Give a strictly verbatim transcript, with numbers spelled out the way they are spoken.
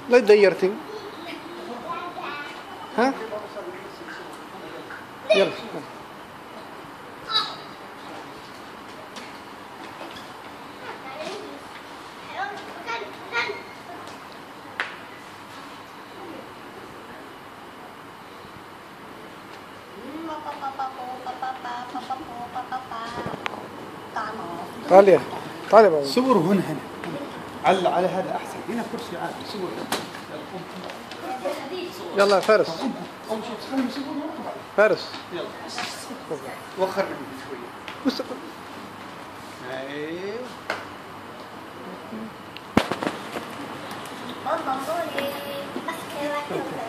لا ديرتي ها يلا تعالي تعالي بابا صور هنا هنا على على هذا احسن هنا كرسي عادي صور يلا يا فارس اول شيء تخلي صور فارس يلا وخر مني شويه ايوه Bom, vamos ler. Mas que eu